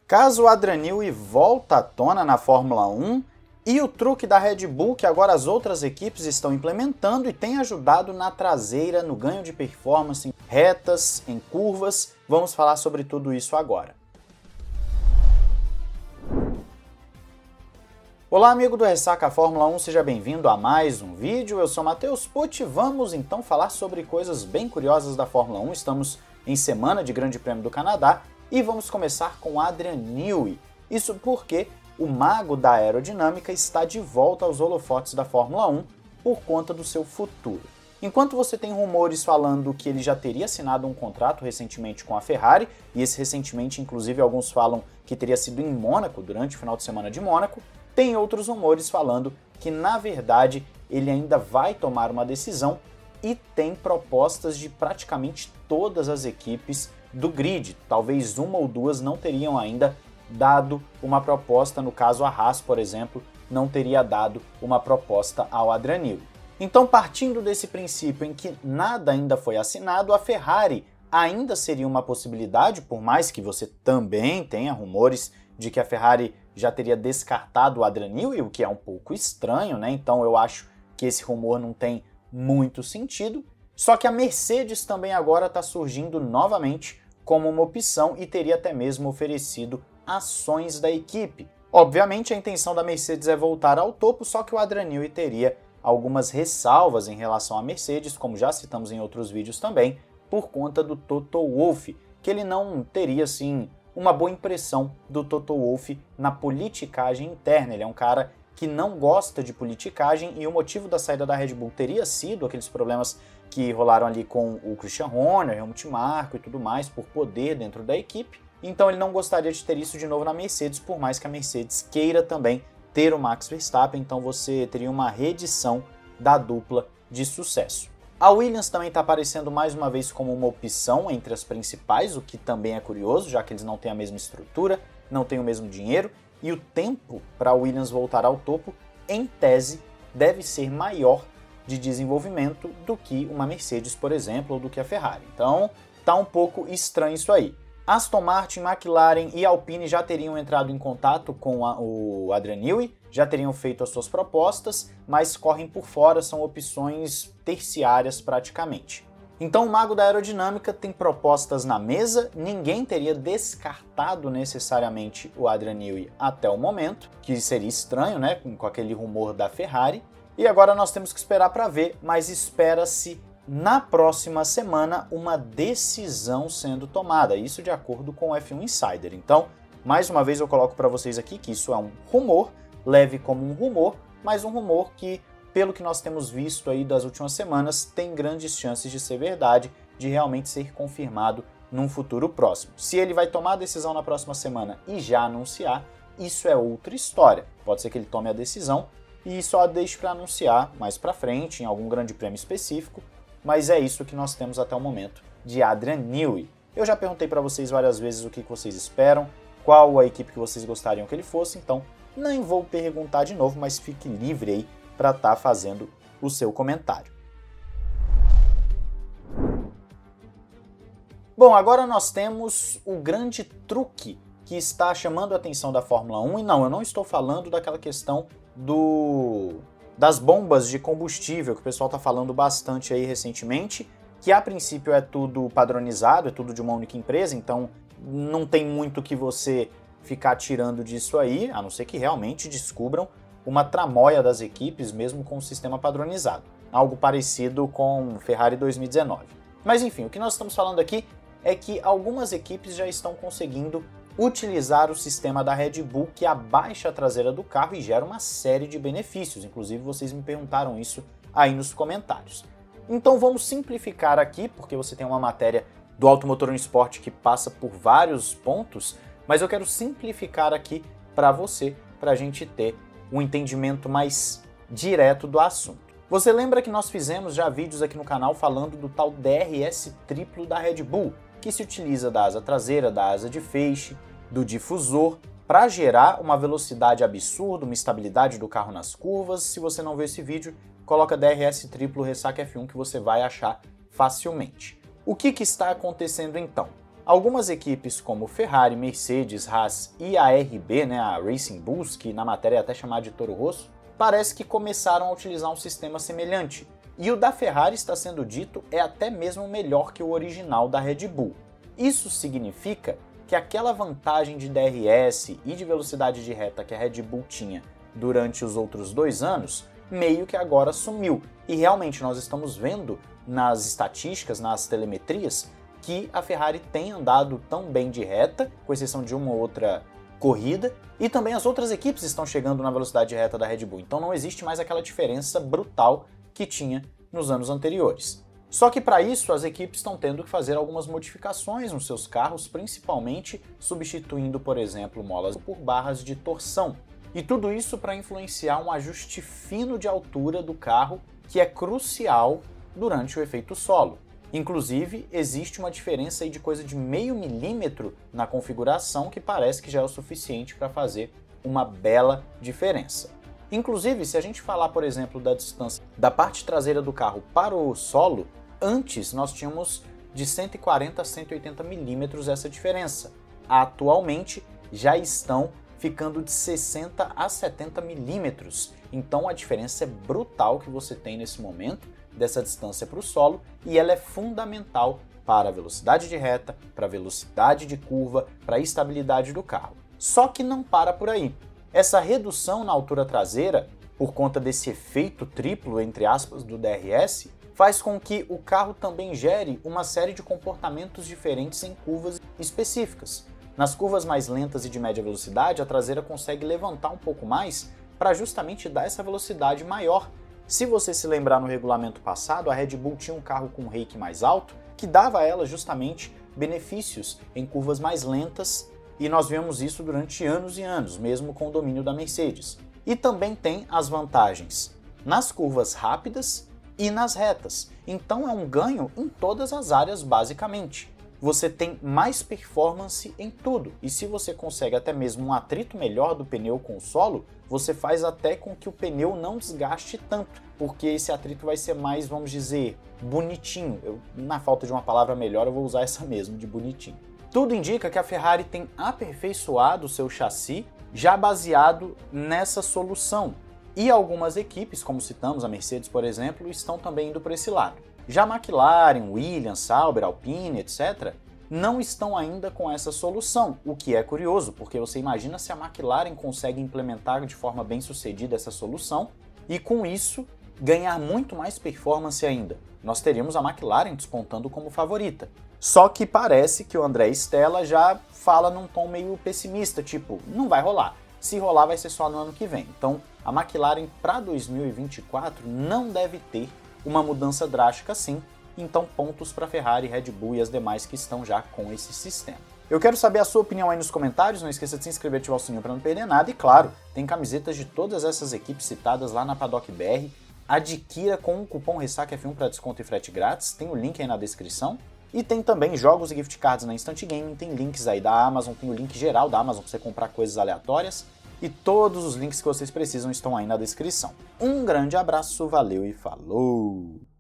Caso o Adrian Newey volta à tona na Fórmula 1 e o truque da Red Bull que agora as outras equipes estão implementando e tem ajudado na traseira, no ganho de performance em retas, em curvas, vamos falar sobre tudo isso agora. Olá amigo do Ressaca Fórmula 1, seja bem-vindo a mais um vídeo, eu sou Matheus Pucci, vamos então falar sobre coisas bem curiosas da Fórmula 1, estamos em semana de Grande Prêmio do Canadá e vamos começar com Adrian Newey, isso porque o mago da aerodinâmica está de volta aos holofotes da Fórmula 1 por conta do seu futuro. Enquanto você tem rumores falando que ele já teria assinado um contrato recentemente com a Ferrari, e esse recentemente inclusive alguns falam que teria sido em Mônaco, durante o final de semana de Mônaco, tem outros rumores falando que, na verdade, ele ainda vai tomar uma decisão e tem propostas de praticamente todas as equipes do grid. Talvez uma ou duas não teriam ainda dado uma proposta, no caso a Haas, por exemplo, não teria dado uma proposta ao Adrian Newey. Então, partindo desse princípio em que nada ainda foi assinado, a Ferrari ainda seria uma possibilidade, por mais que você também tenha rumores de que a Ferrari já teria descartado o Adrian Newey, o que é um pouco estranho, né? Então eu acho que esse rumor não tem muito sentido. Só que a Mercedes também agora está surgindo novamente como uma opção e teria até mesmo oferecido ações da equipe. Obviamente a intenção da Mercedes é voltar ao topo, só que o Adrian Newey teria algumas ressalvas em relação à Mercedes, como já citamos em outros vídeos também, por conta do Toto Wolff, que ele não teria assim uma boa impressão do Toto Wolff na politicagem interna. Ele é um cara que não gosta de politicagem e o motivo da saída da Red Bull teria sido aqueles problemas que rolaram ali com o Christian Horner, Helmut Marko e tudo mais, por poder dentro da equipe. Então ele não gostaria de ter isso de novo na Mercedes, por mais que a Mercedes queira também ter o Max Verstappen, então você teria uma reedição da dupla de sucesso. A Williams também está aparecendo mais uma vez como uma opção entre as principais, o que também é curioso, já que eles não têm a mesma estrutura, não têm o mesmo dinheiro, e o tempo para a Williams voltar ao topo, em tese, deve ser maior de desenvolvimento do que uma Mercedes, por exemplo, ou do que a Ferrari. Então, tá um pouco estranho isso aí. Aston Martin, McLaren e Alpine já teriam entrado em contato com o Adrian Newey, já teriam feito as suas propostas, mas correm por fora, são opções terciárias praticamente. Então o mago da aerodinâmica tem propostas na mesa, ninguém teria descartado necessariamente o Adrian Newey até o momento, que seria estranho, né, com aquele rumor da Ferrari, e agora nós temos que esperar para ver, mas espera-se na próxima semana uma decisão sendo tomada, isso de acordo com o F1 Insider. Então, mais uma vez eu coloco para vocês aqui que isso é um rumor, leve como um rumor, mas um rumor que, pelo que nós temos visto aí das últimas semanas, tem grandes chances de ser verdade, de realmente ser confirmado num futuro próximo. Se ele vai tomar a decisão na próxima semana e já anunciar, isso é outra história. Pode ser que ele tome a decisão e só deixe para anunciar mais para frente, em algum grande prêmio específico, mas é isso que nós temos até o momento de Adrian Newey. Eu já perguntei para vocês várias vezes o que vocês esperam, qual a equipe que vocês gostariam que ele fosse, então nem vou perguntar de novo, mas fique livre aí para estar fazendo o seu comentário. Bom, agora nós temos o grande truque que está chamando a atenção da Fórmula 1, e não, eu não estou falando daquela questão das bombas de combustível, que o pessoal está falando bastante aí recentemente, que a princípio é tudo padronizado, é tudo de uma única empresa, então não tem muito que você ficar tirando disso aí, a não ser que realmente descubram uma tramóia das equipes, mesmo com o sistema padronizado. Algo parecido com Ferrari 2019. Mas enfim, o que nós estamos falando aqui é que algumas equipes já estão conseguindo utilizar o sistema da Red Bull, que abaixa a traseira do carro e gera uma série de benefícios. Inclusive, vocês me perguntaram isso aí nos comentários. Então vamos simplificar aqui, porque você tem uma matéria do Automotor no Esporte que passa por vários pontos, mas eu quero simplificar aqui para você, para a gente ter um entendimento mais direto do assunto. Você lembra que nós fizemos já vídeos aqui no canal falando do tal DRS triplo da Red Bull, que se utiliza da asa traseira, da asa de feixe, do difusor, para gerar uma velocidade absurda, uma estabilidade do carro nas curvas. Se você não viu esse vídeo, coloca DRS triplo Ressaca F1 que você vai achar facilmente. O que está acontecendo então? Algumas equipes como Ferrari, Mercedes, Haas e a RB, a Racing Bulls, que na matéria é até chamada de Toro Rosso, parece que começaram a utilizar um sistema semelhante. E o da Ferrari, está sendo dito, é até mesmo melhor que o original da Red Bull. Isso significa que aquela vantagem de DRS e de velocidade de reta que a Red Bull tinha durante os outros 2 anos, meio que agora sumiu. E realmente nós estamos vendo nas estatísticas, nas telemetrias, que a Ferrari tem andado tão bem de reta, com exceção de uma ou outra corrida, e também as outras equipes estão chegando na velocidade de reta da Red Bull, então não existe mais aquela diferença brutal que tinha nos anos anteriores. Só que para isso as equipes estão tendo que fazer algumas modificações nos seus carros, principalmente substituindo, por exemplo, molas por barras de torção. E tudo isso para influenciar um ajuste fino de altura do carro, que é crucial durante o efeito solo. Inclusive, existe uma diferença aí de coisa de meio milímetro na configuração, que parece que já é o suficiente para fazer uma bela diferença. Inclusive, se a gente falar, por exemplo, da distância da parte traseira do carro para o solo, antes nós tínhamos de 140 a 180 milímetros essa diferença. Atualmente já estão ficando de 60 a 70 milímetros. Então a diferença é brutal que você tem nesse momento dessa distância para o solo, e ela é fundamental para a velocidade de reta, para a velocidade de curva, para a estabilidade do carro. Só que não para por aí. Essa redução na altura traseira, por conta desse efeito triplo, entre aspas, do DRS, faz com que o carro também gere uma série de comportamentos diferentes em curvas específicas. Nas curvas mais lentas e de média velocidade, a traseira consegue levantar um pouco mais para justamente dar essa velocidade maior. Se você se lembrar no regulamento passado, a Red Bull tinha um carro com um rake mais alto, que dava a ela justamente benefícios em curvas mais lentas, e nós vemos isso durante anos e anos, mesmo com o domínio da Mercedes. E também tem as vantagens nas curvas rápidas e nas retas, então é um ganho em todas as áreas basicamente. Você tem mais performance em tudo, e se você consegue até mesmo um atrito melhor do pneu com o solo, você faz até com que o pneu não desgaste tanto, porque esse atrito vai ser mais, vamos dizer, bonitinho. Na falta de uma palavra melhor, eu vou usar essa mesmo, de bonitinho. Tudo indica que a Ferrari tem aperfeiçoado o seu chassi já baseado nessa solução, e algumas equipes, como citamos a Mercedes, por exemplo, estão também indo por esse lado. Já McLaren, Williams, Sauber, Alpine, etc., não estão ainda com essa solução, o que é curioso, porque você imagina se a McLaren consegue implementar de forma bem sucedida essa solução e com isso ganhar muito mais performance ainda. Nós teríamos a McLaren despontando como favorita. Só que parece que o André Stella já fala num tom meio pessimista, tipo, não vai rolar. Se rolar vai ser só no ano que vem. Então a McLaren para 2024 não deve ter uma mudança drástica assim, então pontos para Ferrari, Red Bull e as demais que estão já com esse sistema. Eu quero saber a sua opinião aí nos comentários, não esqueça de se inscrever e ativar o sininho para não perder nada, e claro, tem camisetas de todas essas equipes citadas lá na Paddock BR, adquira com o cupom RessacaF1 para desconto e frete grátis, tem o link aí na descrição, e tem também jogos e gift cards na Instant Gaming, tem links aí da Amazon, tem o link geral da Amazon para você comprar coisas aleatórias, e todos os links que vocês precisam estão aí na descrição. Um grande abraço, valeu e falou!